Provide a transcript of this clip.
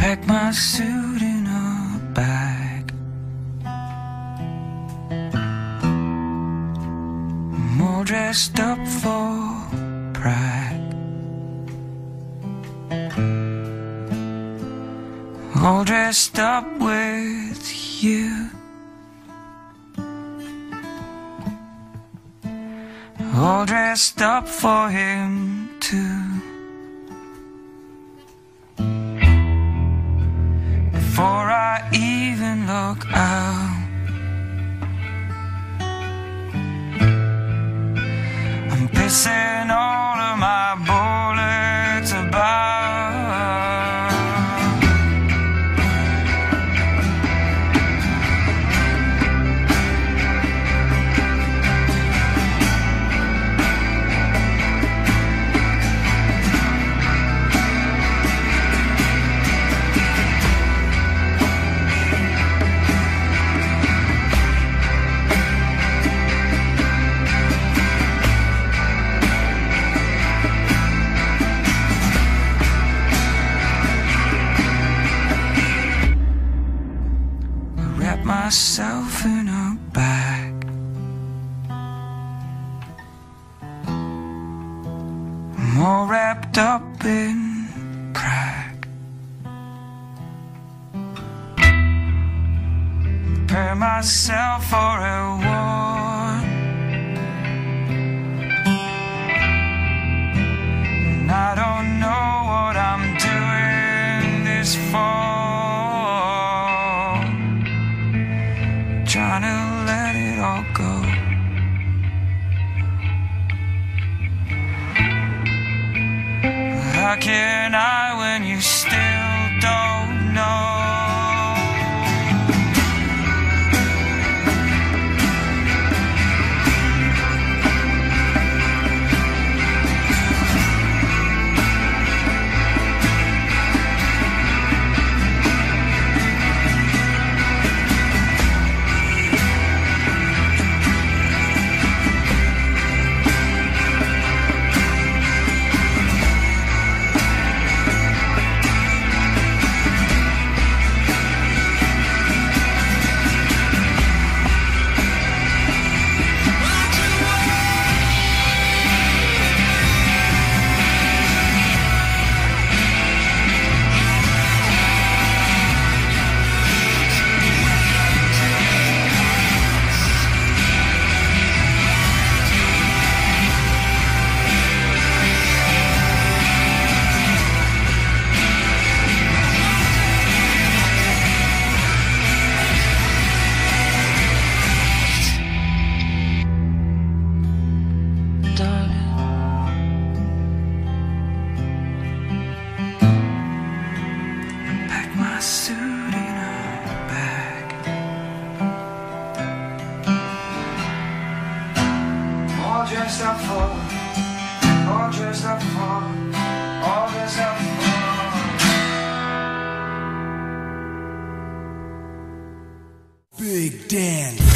pack my suit in a bag. I'm all dressed up for pride, all dressed up with you, all dressed up for him too. Before I even look out, I'm pissing all of my bullets about. Wrap myself in a bag, I'm all wrapped up in pride. Prepare myself for a war, and I don't know what I'm doing this for. Trying to let it all go. How can I when you still don't know? My suit in a bag, all dressed up for, all dressed up for, all dressed up for. Big dance.